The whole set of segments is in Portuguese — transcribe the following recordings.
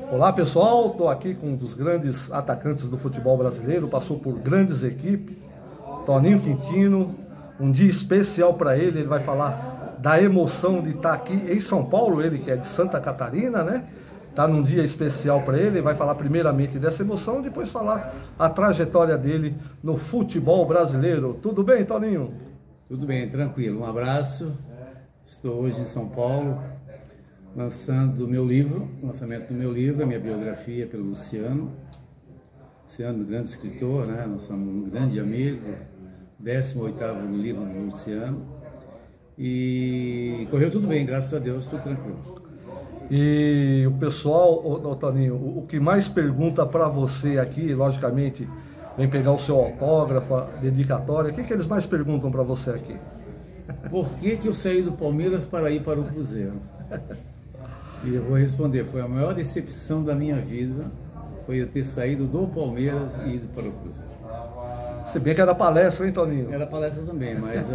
Olá pessoal, estou aqui com um dos grandes atacantes do futebol brasileiro, passou por grandes equipes, Toninho Quintino. Um dia especial para ele, ele vai falar da emoção de estar aqui em São Paulo, ele que é de Santa Catarina, né? Está num dia especial para ele, vai falar primeiramente dessa emoção, depois falar a trajetória dele no futebol brasileiro. Tudo bem, Toninho? Tudo bem, tranquilo. Um abraço. Estou hoje em São Paulo, lançando o meu livro, lançamento do meu livro, a minha biografia pelo Luciano. Luciano, grande escritor, né? Nós somos um grande amigo, 18º livro do Luciano. E correu tudo bem, graças a Deus, tudo tranquilo. E o pessoal, Toninho, o que mais pergunta para você aqui, logicamente, vem pegar o seu autógrafo, a dedicatória, o que eles mais perguntam para você aqui? Por que eu saí do Palmeiras para ir para o Cruzeiro? E eu vou responder, foi a maior decepção da minha vida, foi eu ter saído do Palmeiras e ido para o Cruzeiro. Se bem que era palestra, hein, Toninho? Era palestra também, mas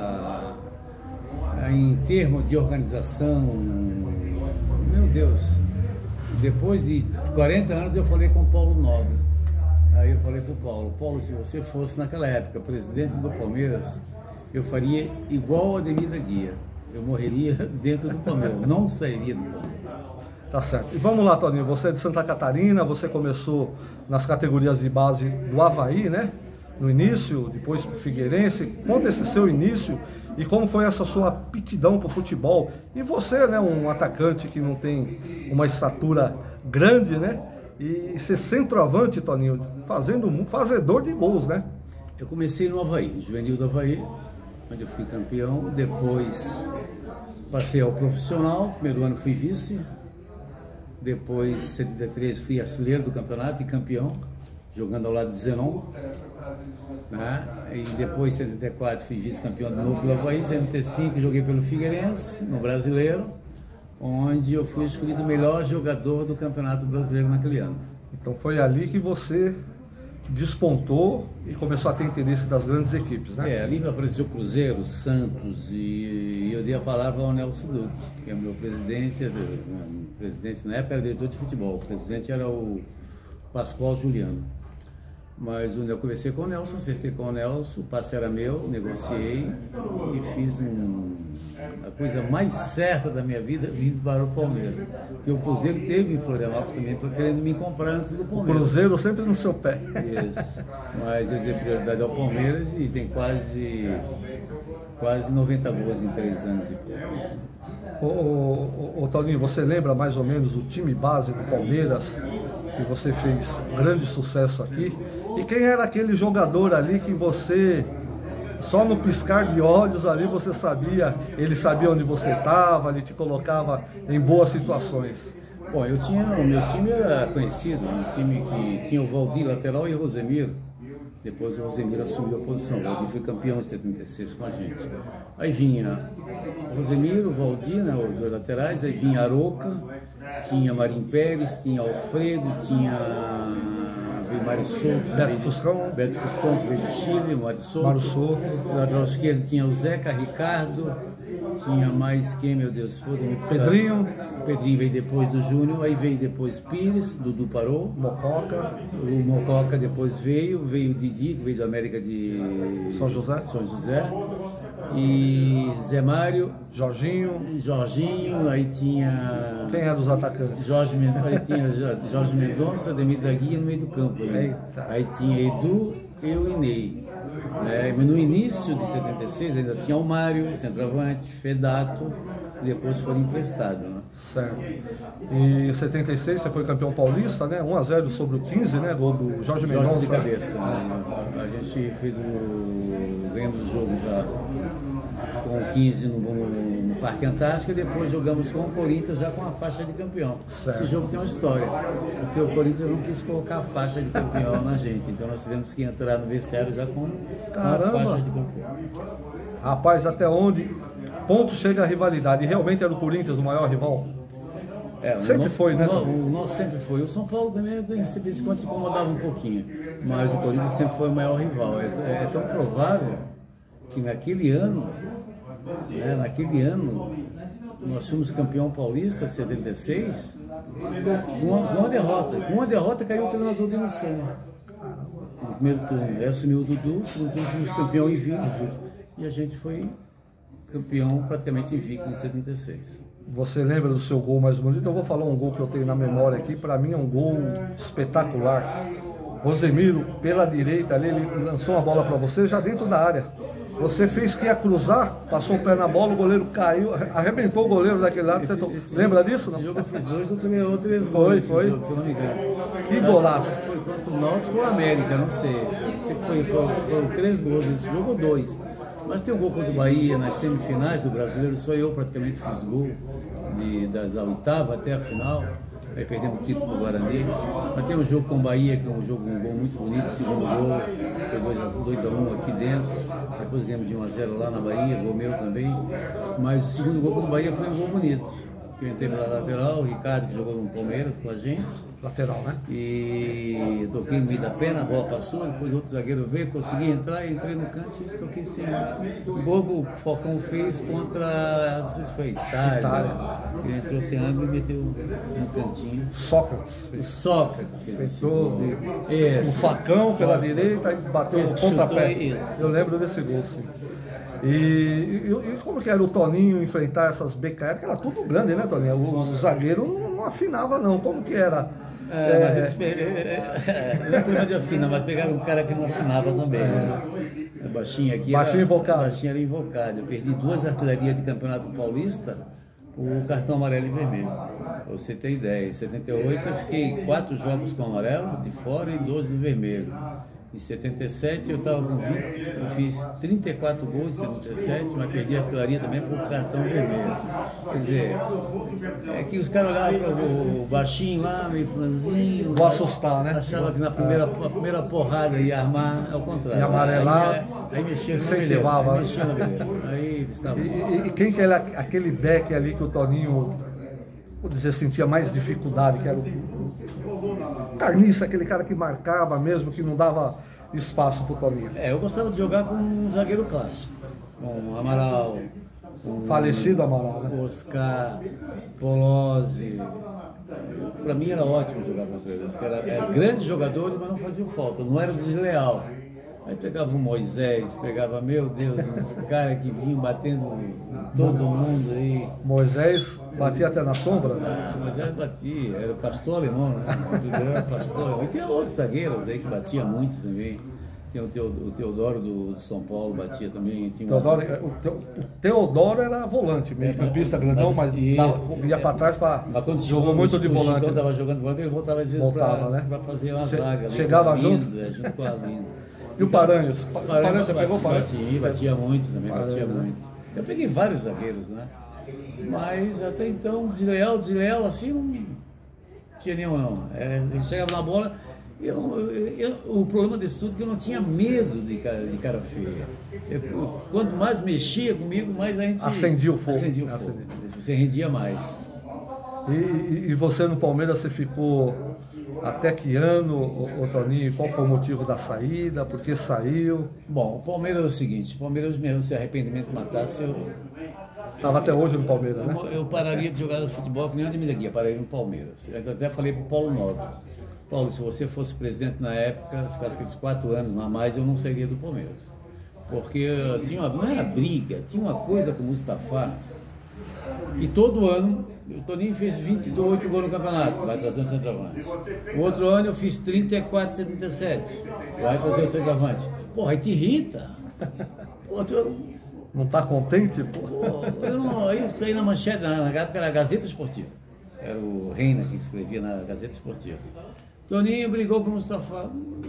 em termos de organização, meu Deus, depois de 40 anos eu falei com o Paulo Nobre. Aí eu falei para o Paulo, se você fosse naquela época presidente do Palmeiras, eu faria igual a Ademir da Guia. Eu morreria dentro do Palmeiras, não sairia do Palmeiras. Tá certo. E vamos lá, Toninho, você é de Santa Catarina, você começou nas categorias de base do Avaí, né? No início, depois pro Figueirense. Conta esse seu início e como foi essa sua aptidão pro futebol. E você, né, um atacante que não tem uma estatura grande, né? E ser centroavante, Toninho, fazedor de gols, né? Eu comecei no Avaí, juvenil do Avaí, onde eu fui campeão. Depois passei ao profissional, primeiro ano fui vice. Depois, em 73, fui artilheiro do campeonato e campeão, jogando ao lado de Zenon. Né? E depois, em 74, fui vice-campeão de novo pelo Avaí. Em 75, joguei pelo Figueirense, no Brasileiro, onde eu fui escolhido o melhor jogador do Campeonato Brasileiro naquele ano. Então foi ali que você despontou e começou a ter interesse das grandes equipes, né? Ali apareceu Cruzeiro, Santos, e eu dei a palavra ao Nelson Duque, que é o meu presidente. O presidente na época era diretor de futebol, o presidente era o Pascoal Juliano. Mas eu conversei com o Nelson, acertei com o Nelson, o passe era meu, negociei e fiz a coisa mais certa da minha vida, vindo para o Palmeiras. Porque o Cruzeiro teve em Florianópolis também, querendo me comprar antes do Palmeiras. O Cruzeiro sempre no seu pé. Isso. Mas eu dei prioridade ao Palmeiras e tem quase 90 gols em 3 anos e pouco. Ô Toninho, você lembra mais ou menos o time base do Palmeiras, que você fez grande sucesso aqui? E quem era aquele jogador ali que você, só no piscar de olhos ali, você sabia, ele sabia onde você estava, ele te colocava em boas situações? Bom, o meu time era conhecido, um time que tinha o Valdir lateral e o Rosemiro. Depois o Rosemiro assumiu a posição, o Valdir foi campeão em 76 com a gente. Aí vinha o Rosemiro, o Valdir, né, os dois laterais, aí vinha Aroca, tinha Marim Pérez, tinha Alfredo, tinha Mário Souto, Beto Fuscão, que veio do Chile, Mário Souto. No lateral esquerdo tinha o Zeca, Ricardo, tinha mais quem, meu Deus? Pedrinho. O Pedrinho veio depois do Júnior, aí veio depois Pires, Dudu parou. Mococa. O Mococa depois veio o Didi, que veio da América de São José. E Zé Mário. Jorginho, aí tinha... Quem é dos atacantes? Aí tinha Jorge Mendonça, Ademir da Guia no meio do campo. Aí tinha Edu, eu e Ney. Mas no início de 76 ainda tinha o Mário, centroavante, Fedato, e depois foram emprestados. Né? Certo. E em 76 você foi campeão paulista, né? 1-0 sobre o 15, né? Gol do Jorge Mendonça. De cabeça. A gente ganhamos o jogo já com o 15 no Parque Antártica, e depois jogamos com o Corinthians já com a faixa de campeão. Certo. Esse jogo tem uma história, porque o Corinthians não quis colocar a faixa de campeão na gente, então nós tivemos que entrar no vestiário já com a faixa de campeão. Rapaz, até onde ponto chega a rivalidade? E realmente era o Corinthians o maior rival? Sempre foi, né? O nosso sempre foi. O São Paulo também, de vez em quando, se incomodava um pouquinho, mas o Corinthians sempre foi o maior rival. É tão provável que naquele ano, nós fomos campeão paulista, 76, uma derrota. Com uma derrota caiu o treinador de Lucena. No primeiro turno. Aí assumiu o Dudu, no segundo turno fomos campeão invicto. E a gente foi campeão praticamente invicto em 76. Você lembra do seu gol mais bonito? Eu vou falar um gol que eu tenho na memória aqui, para mim é um gol espetacular. Rosemiro, pela direita ali, ele lançou uma bola para você já dentro da área. Você fez que ia cruzar, passou o pé na bola, o goleiro caiu, arrebentou o goleiro daquele lado. Lembra disso? Esse jogo eu fiz 2 ou 3 gols. Foi. Jogo, se eu não me engano. Que golaço. Acho que foi contra o Náutico ou o América, não sei. Sei que foram 3 gols nesse jogo ou 2. Mas tem um gol contra o Bahia nas semifinais do Brasileiro, só eu praticamente fiz gol da oitava até a final. Aí perdemos o título do Guarani. Mas tem um jogo com o Bahia, que é um gol muito bonito, segundo gol. Foi 2-1 aqui dentro. Depois ganhamos de 1-0 lá na Bahia, gol meu também. Mas o segundo gol contra o Bahia foi um gol bonito. Eu entrei pela lateral, o Ricardo que jogou no Palmeiras com a gente. Lateral, né? E toquei no meio da perna, a bola passou, depois outro zagueiro veio, consegui entrar, entrei no canto e toquei sem. O gol que o Falcão fez contra, não sei se foi Itália. Ele entrou sem ângulo e meteu no cantinho. Sócrates. O Sócrates fez o facão pela direita e bateu no pontapé. Eu lembro desse gol, sim. E como que era o Toninho enfrentar essas becaiadas? Que era tudo grande, né, Toninho? O zagueiro não afinava, não. Como que era? Mas eles não é problema de afinar, mas pegaram um cara que não afinava também. Né? Baixinho aqui. Baixinho invocado. Baixinho era invocado. Eu perdi 2 artilharias de campeonato paulista por cartão amarelo e vermelho. Pra você ter ideia. Em 78 eu fiquei 4 jogos com amarelo de fora e 12 de vermelho. Em 77 eu estava com 20, eu fiz 34 gols em 77, mas perdi a artilharia também por cartão vermelho. Quer dizer, é que os caras olhavam para o baixinho lá, meio franzinho. Vou assustar, né? Achava que na primeira porrada ia armar, ao contrário. Ia amarelar. Aí mexia no incentivava. Aí eles estavam. E quem que era aquele back ali que o Toninho, vou dizer, sentia mais dificuldade, que era o Carniça, aquele cara que marcava mesmo, que não dava espaço pro Toninho? Eu gostava de jogar com um zagueiro clássico, com Amaral, falecido Amaral, né? Oscar, Polozzi. Para mim era ótimo jogar com eles, porque eram grandes jogadores, mas não faziam falta, não era desleal. Aí pegava o Moisés, pegava, meu Deus, uns caras que vinham batendo em todo mundo aí. Moisés batia até na sombra? Moisés batia, era pastor alemão, né? Era pastor alemão. E tem outros zagueiros aí que batia muito também. Tem o Teodoro do São Paulo, batia também. Tinha o Teodoro era volante, meio campista grandão, mas ia para trás para. Jogou muito de volante. Quando estava jogando volante, ele voltava às vezes para fazer uma zaga. Chegava junto? Junto com a Linda. E o Paranhos? O Paranhos, você pegou o Paranhos? Batia muito também, batia muito. Eu peguei vários zagueiros, né? Mas até então, desleal assim, não tinha nenhum não. Chegava na bola, o problema desse tudo é que eu não tinha medo de cara feia. Quanto mais mexia comigo, mais a gente... Acendia o fogo. Você rendia mais. E você no Palmeiras, você ficou até que ano, Toninho? Qual foi o motivo da saída? Por que saiu? Bom, o Palmeiras é o seguinte, o Palmeiras mesmo, se arrependimento matasse, eu... Estava até hoje no Palmeiras, né? Eu pararia de jogar futebol que nem onde me daqui, eu pararia no Palmeiras. Eu até falei para o Paulo Nobre, Paulo, se você fosse presidente na época, ficasse aqueles 4 anos a mais, eu não sairia do Palmeiras. Porque não era briga, tinha uma coisa com o Mustafa, que todo ano, o Toninho fez 28 gols no campeonato, vai trazer o centroavante. O outro ano eu fiz 34, 77, vai trazer o centroavante. Porra, aí te irrita. Pô, não está contente? Pô, eu saí na manchete, na época era a Gazeta Esportiva. Era o Reina que escrevia na Gazeta Esportiva. Toninho brigou com o Mustafa.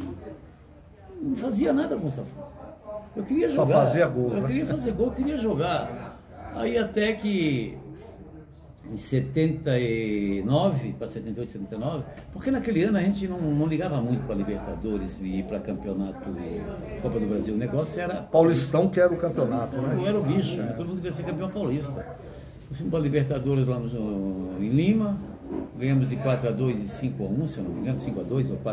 Não fazia nada com o Mustafa. Eu queria jogar. Só fazia gol. Eu queria fazer gol, eu queria jogar. Aí até que em 79 para 78, 79, porque naquele ano a gente não ligava muito para Libertadores e ir para campeonato Copa do Brasil. O negócio era... Paulistão que era o campeonato, né? Não era o bicho, né? Todo mundo queria ser campeão paulista. Eu fui para Libertadores lá em Lima, ganhamos de 4-2 e 5-1, se eu não me engano, 5-2 ou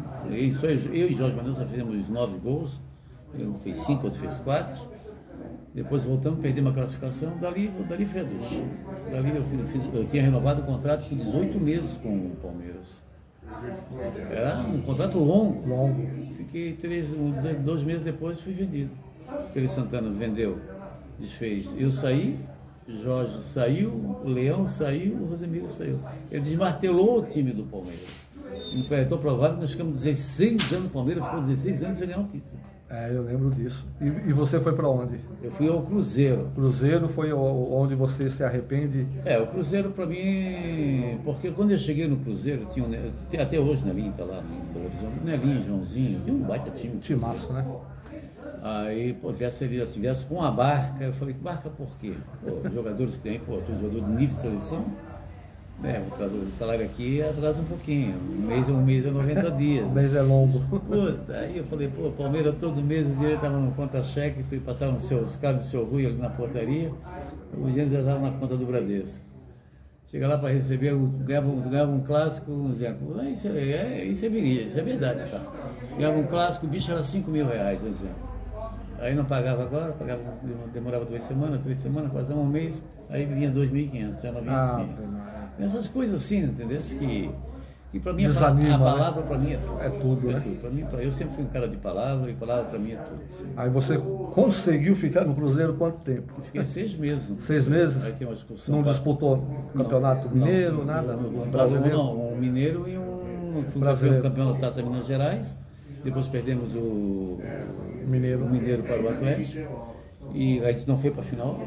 4-1. Eu e Jorge Mendonça fizemos 9 gols, um fez 5, outro fez 4. Depois voltamos, perdemos a classificação, dali foi a ducha. Dali eu tinha renovado o contrato por 18 meses com o Palmeiras. Era um contrato longo. Fiquei 2 meses depois fui vendido. Tele Santana vendeu, desfez. Eu saí, Jorge saiu, o Leão saiu, o Rosemiro saiu. Ele desmartelou o time do Palmeiras. Estou provado que nós ficamos 16 anos no Palmeiras, ficou 16 anos sem ganhar um título. Eu lembro disso. E você foi para onde? Eu fui ao Cruzeiro. Cruzeiro foi onde você se arrepende? O Cruzeiro para mim, porque quando eu cheguei no Cruzeiro, tinha até hoje o Nelinho está lá em Belo Horizonte, Nelinho, Joãozinho, tem um baita time. Timaço, né? Aí, pô, viesse com uma barca, eu falei, barca por quê? Pô, jogadores que tem, pô, tem jogador de nível de seleção, o salário aqui atrasa um pouquinho, um mês é 90 dias. O mês é longo. Puta, aí eu falei, pô, Palmeiras todo mês o dinheiro estava no conta-cheque, tu passava os caras do seu Rui ali na portaria, o dinheiro já estava na conta do Bradesco. Chega lá para receber, ganhava um clássico, um exemplo. Isso é verdade, tá? Ganhava um clássico, o bicho era R$5.000, um exemplo. Aí não pagava agora, demorava 2 semanas, 3 semanas, quase um mês, aí vinha 2.500, já não vinha assim. Essas coisas assim, entendeu? Que para mim a palavra para mim é tudo, né? Para mim, eu sempre fui um cara de palavra, e palavra para mim é tudo. Aí você conseguiu ficar no Cruzeiro quanto tempo? Eu fiquei 6 meses. 6 meses? Aí tem uma excursão. Não disputou campeonato mineiro, nada? Brasileiro? Não, um mineiro e fui campeão da Taça Minas Gerais. Depois perdemos o Mineiro para o Atlético. E a gente não foi para a final.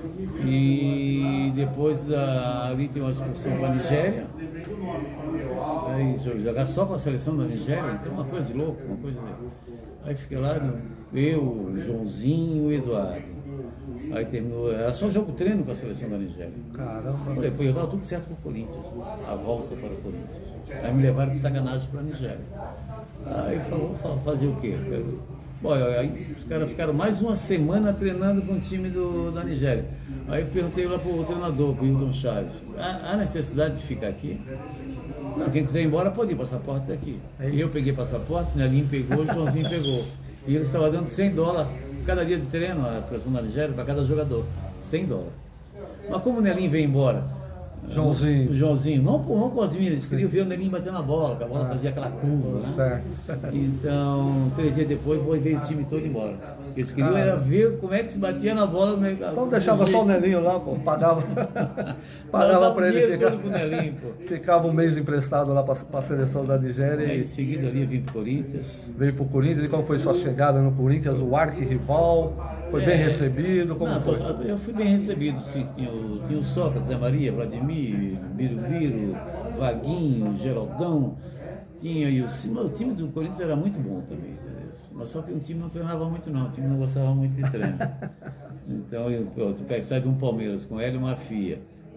E depois ali tem uma excursão para a Nigéria. Aí jogar só com a seleção da Nigéria, então uma coisa de louco, uma coisa de... Aí fiquei lá, eu, o Joãozinho, o Eduardo. Aí terminou, era só jogo treino com a seleção da Nigéria. Caramba. Depois eu estava tudo certo com o Corinthians, a volta para o Corinthians. Aí me levaram de sacanagem para a Nigéria. Aí falou, fazer o quê? Bom, aí os caras ficaram mais uma semana treinando com o time da Nigéria. Aí eu perguntei lá para o treinador, para o Hildon Chaves, há necessidade de ficar aqui? Não, quem quiser ir embora pode ir, passaporte aqui. E eu peguei passaporte, o Nelinho pegou, o Joãozinho pegou. E ele estava dando $100 cada dia de treino, a seleção da Nigéria, para cada jogador. $100. Mas como o Nelinho veio embora, Joãozinho. O Joãozinho, não por mim, eles queriam ver o Nelinho bater na bola, que a bola fazia aquela curva, né? Então, 3 dias depois, veio o time todo embora. Eles queriam era ver como é que se batia na bola. Então deixava só o Nelinho lá, pô, pagava para ele ficar. Todo pro Nelinho, pô. Ficava um mês emprestado lá para a seleção da Nigéria. Em seguida ali eu vim pro Corinthians. Veio pro Corinthians, e como foi sua chegada no Corinthians, o arquirrival? Foi bem recebido? Como foi? Eu fui bem recebido, sim. Tinha o Sócrates, Zé Maria, Vladimir, Birubiru, Vaguinho, Geraldão. O time do Corinthians era muito bom também, entendeu? Mas só que o time não treinava muito não, o time não gostava muito de treino. Então, tu sai de um Palmeiras com Hélio Mafia,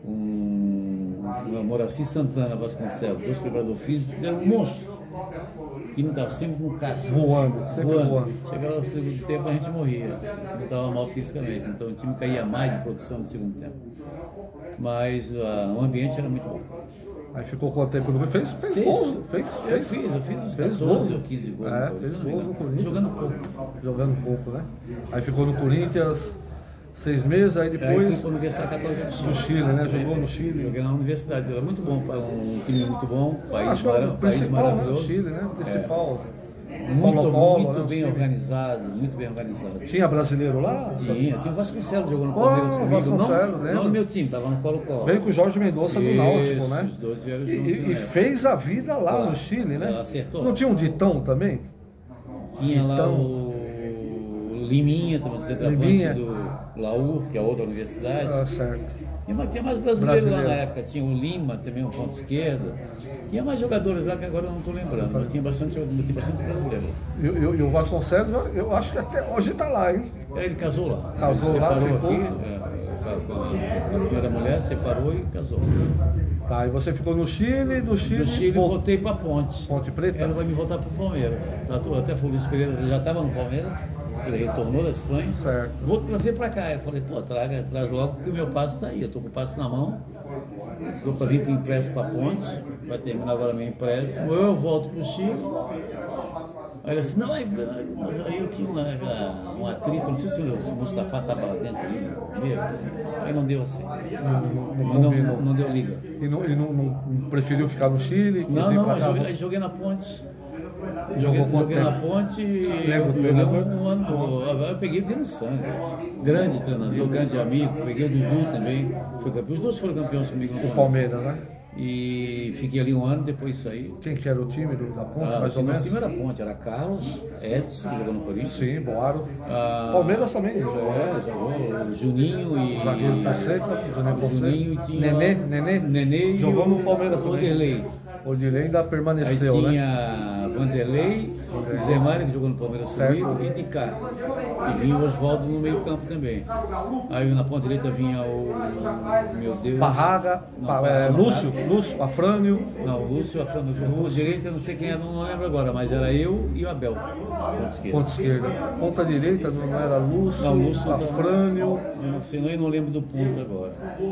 Moraci Santana Vasconcelos, 2 preparadores físicos, que eram um monstro. O time estava sempre com casca. Voando. Chegava no segundo tempo, a gente morria. O time estava mal fisicamente, então o time caía mais de produção no segundo tempo. Mas o ambiente era muito bom. Aí ficou quanto tempo no Corinthians? Eu fiz uns 14 ou 15 gols. Fez gols no Corinthians. Jogando pouco, né? Aí ficou no Corinthians 6 meses, aí depois... Aí fui para a Universidade Católica do Chile, né? Jogou no Chile. Joguei na universidade, era muito bom, um time muito bom, país maravilhoso. Né? O Chile, né? O principal... Muito bem organizado, muito bem organizado. Tinha brasileiro lá? Tinha o Vasconcelos jogou no Palmeiras comigo. Vasconcelos, não no meu time, estava no Colo-Colo. Veio com o Jorge Mendonça do Náutico, né? Os dois vieram juntos. E fez a vida lá no Chile, né? Acertou. Não tinha um Ditão também? Tinha lá o Liminha, também centroavante do Laú, que é outra universidade. Certo. Tinha mais brasileiros lá na época, tinha o Lima, também um ponto esquerdo. Tinha mais jogadores lá que agora eu não estou lembrando, mas tinha bastante brasileiro. E o Vasconcelos, eu acho que até hoje está lá, hein? Ele casou lá. Casou lá, separou ficou... aqui, a primeira mulher, separou e casou. Tá, e você ficou no Chile, Do Chile voltei para Ponte. Ponte Preta? Ela vai me voltar para o Palmeiras. Até o Luiz Pereira já estava no Palmeiras. Ele retornou da Espanha. Certo. Vou trazer para cá. Eu falei, traz logo que o meu passe está aí. Eu estou com o passe na mão. Estou para vir para o empréstimo para Ponte. Vai terminar agora meu empréstimo. Ou eu volto para o Chile, Aí ele disse, não, mas aí eu tinha um atrito, não sei se o Mustafa estava lá dentro ali, aí não deu assim. Não deu liga. E não preferiu ficar no Chile? Não, aí joguei na Ponte. Joguei na Ponte e joguei um ano. Eu peguei dentro do sangue. Grande treinador, grande amigo. Peguei o Dudu também. Foi campeão. Os dois foram campeões comigo no Palmeiras, né? E fiquei ali um ano, depois saí. Quem que era o time da Ponte, mais ou menos? O time era Ponte, era Carlos, Edson, que jogou no Corinthians. Sim, Boaro. Palmeiras também. Jogou Juninho e... Zagueiro Fonseca, Juninho e tinha... Nenê jogou no Palmeiras também. Oderlei. Odirley ainda permaneceu, aí né? Tinha Vanderlei, Zé Mário, que jogou no Palmeiras comigo, e de cá. E vinha o Oswaldo no meio campo também. Aí na ponta direita vinha o... Meu Deus... Parraga, Lúcio, Afrânio. Não, Lúcio, Afrânio. Na ponta direita, não sei quem era, não lembro agora, mas era eu e o Abel. Ponta esquerda. Ponta direita não era Lúcio, Afrânio. Eu não sei, eu não lembro do ponto agora.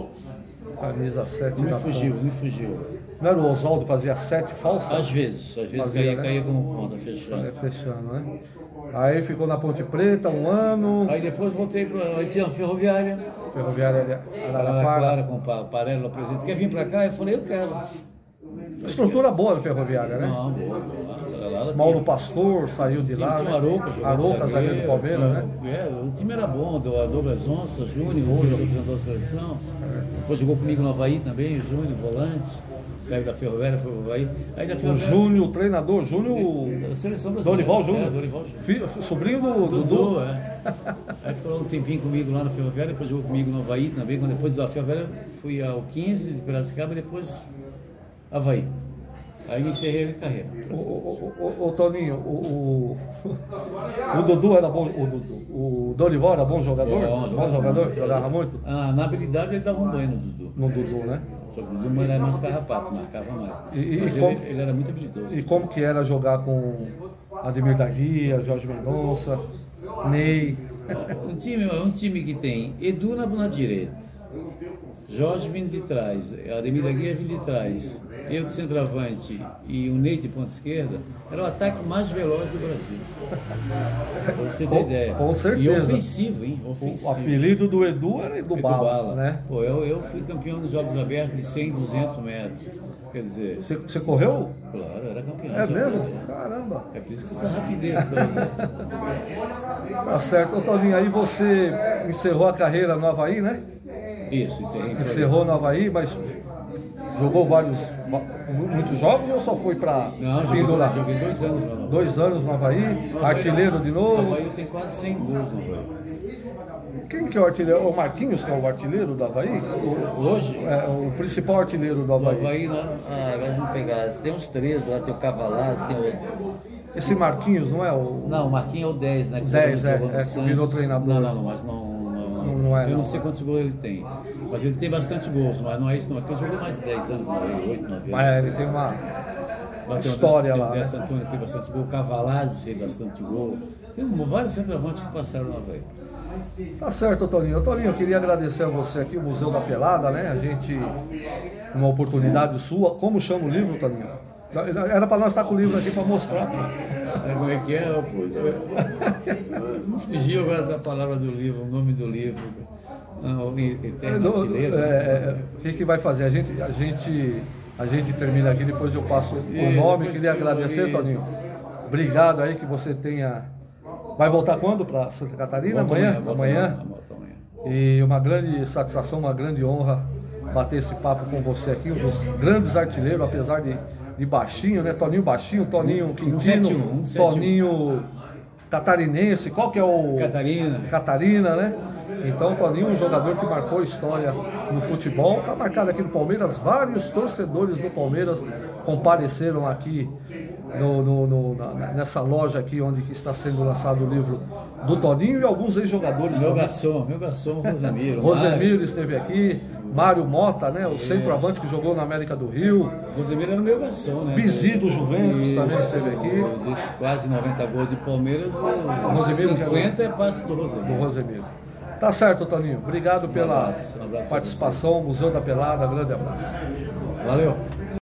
Camisa 7 me fugiu. Não era o Oswaldo que fazia 7 falsas? Às vezes caía como ponta, fechando. Fechando, né? Aí ficou na Ponte Preta um ano. Aí depois voltei para a Ferroviária. Ferroviária Araraquara, com o Parello presidente. Quer vir para cá? Eu falei, eu quero. Estrutura boa da Ferroviária, né? Não, boa. Mauro Pastor saiu de lá. Tinha o Arouca zagueiro do Palmeiras, né? O time era bom, Douglas Onça, Júnior, hoje treinador da seleção. Depois jogou comigo no Havaí também, o Júnior, volante. Saiu da Ferroviária, foi o Havaí. Aí da Ferroviária... O Júnior, o treinador, Júnior... Da seleção brasileira. Dorival Júnior. Dorival Júnior. Sobrinho do Dudu. Aí ficou um tempinho comigo lá na Ferroviária, depois jogou comigo no Havaí também. Depois da Ferroviária fui ao 15 de Piracicaba e depois Havaí. Aí encerrei a carreira. Ô Toninho, o Dudu era bom, o Dorival era bom jogador? Bom jogador, jogava muito? Na habilidade ele dava um banho no Dudu. No Dudu, né? Só que o Dudu era mais carrapato, marcava mais. Ele era muito habilidoso. E como que era jogar com Ademir da Guia, Jorge Mendonça, Ney? Um time que tem Edu na direita. Jorge vindo de trás, Ademir da Guia vindo de trás, eu de centroavante e o Ney de ponta esquerda, era o ataque mais veloz do Brasil. Pra você ter ideia. Com certeza. E ofensivo, hein? Ofensivo. O apelido do Edu era Edu Bala, né? Pô, eu fui campeão nos Jogos Abertos de 100, 200 metros. Quer dizer... Você correu? Claro, era campeão. É mesmo? Caramba! É por isso que essa rapidez toda. Tá certo. Ô Toninho, aí você encerrou a carreira no Havaí, né? Isso, encerrou no Havaí, mas jogou muitos jogos ou só foi para pendurar? Joguei 2 anos no Havaí. 2 anos no Havaí, artilheiro de novo. No Havaí tem quase 100 gols no Havaí. Quem que é o artilheiro? O Marquinhos, que é o artilheiro do Havaí? Hoje? É o principal artilheiro do Havaí. Do Havaí, vamos pegar, tem uns 3 lá, tem o Cavalaz, tem o... Esse Marquinhos, não é o... Não, o Marquinhos é o 10, né? Que 10, que virou treinador. Não, mas não... Eu não sei quantos gols ele tem, mas ele tem bastante gols, mas não é isso não, porque ele jogou mais de 10 anos, 8, 9 anos. Mas ele tem uma história lá. O Décio Antônio tem bastante gol, o Cavalazzi fez bastante gol, tem vários centroavantes que passaram no Havaí. Tá certo, Toninho. Toninho, eu queria agradecer a você aqui, o Museu da Pelada, né? A gente, uma oportunidade sua. Como chama o livro, Toninho? Era para nós estar com o livro aqui para mostrar. Como é que é? Não fugiu agora da palavra do livro, o nome do livro. O Eterno Artilheiro. O que vai fazer? A gente termina aqui, depois eu passo o nome. Queria agradecer, Toninho. Obrigado aí que você tenha... Vai voltar quando para Santa Catarina? Amanhã? E uma grande satisfação, uma grande honra bater esse papo com você aqui, um dos grandes artilheiros, apesar de baixinho, né? Toninho baixinho, Toninho Quintino, Toninho catarinense, qual que é o... Catarina, né? Então, Toninho, um jogador que marcou história no futebol, está marcado aqui no Palmeiras. Vários torcedores do Palmeiras compareceram aqui nessa loja aqui onde que está sendo lançado o livro do Toninho e alguns ex-jogadores. Meu garçom, Rosemiro. Rosemiro esteve aqui, Mário Mota, né, o centroavante que jogou na América do Rio. Rosemiro era o meu garçom, né? Bizi do Juventus também esteve aqui. Desse quase 90 gols de Palmeiras, o 50 é passe do Rosemiro. Tá certo, Toninho. Obrigado pela participação. Museu da Pelada, grande abraço. Valeu.